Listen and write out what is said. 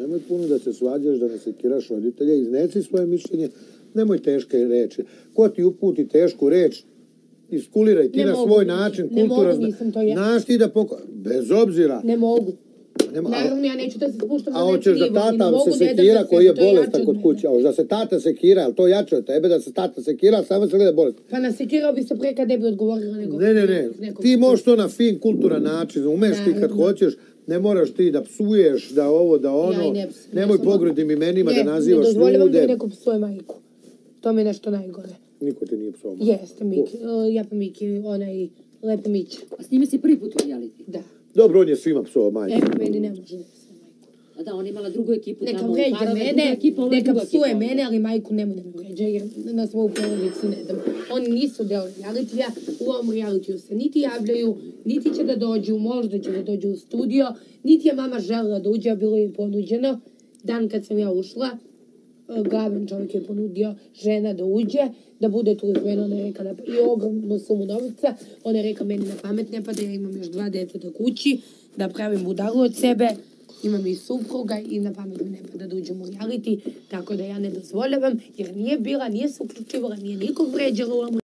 Nemoj puno da se svađaš, da ne sekiraš roditelja, iznesi svoje mišljenje, nemoj teške reči. Ko ti uputi tešku reč, iskuliraj ti na svoj način, kultura. Znaš ti da bez obzira. Ne mogu. Naravno, ja neću da se spuštam na nečiji nivo. A hoćeš da tata se sekira koji je bolestan kod kuće? A hoćeš da se tata sekira, ali to jače od tebe da se tata sekira, samo se gleda bolestan. Pa nasekirao bi se pre kad ne bi odgovorila nego... Ne. Ti možeš to na fin, kulturan način, umeš ti kad hoćeš, ne moraš ti da psuješ, da ovo, da ono. Nemoj pogrdnim imenima da nazivaš ljude. Ne dozvoljavam da neko psuje majku. To mi je nešto najgore. Niko te nije psao majku. Jeste, Miki. Ja pa Miki, onaj Lepe Mić. A s njime si prvi put u reality? Da. Dobro, on je svima psao majku. Meni ne može da psuje majku. A da, on imala drugu ekipu. Neka vređa mene, neka psuje mene, ali majku nemoj da me vređa, jer na svoju porodicu ne dam. Oni nisu deo realitija, u ovom realitiju se niti javljaju, niti će da dođu, možda će da dođu u studio, niti je mama želela da uđe, a bilo je ponuđeno. Dan kad sam ja ušla, glavan čovjek je ponudio žena da uđe, da bude tu uz mene, ona je rekla i ogromnu sumu novca, ona je rekla meni na pamet ne pada, ja imam još 2 deteta kući, da pravim budalu od sebe, imam i supruga i na pamet mi ne pada da uđem u reality, tako da ja ne dozvoljavam, jer nije bila, nije se uključivala, nije nikog vređala u ovom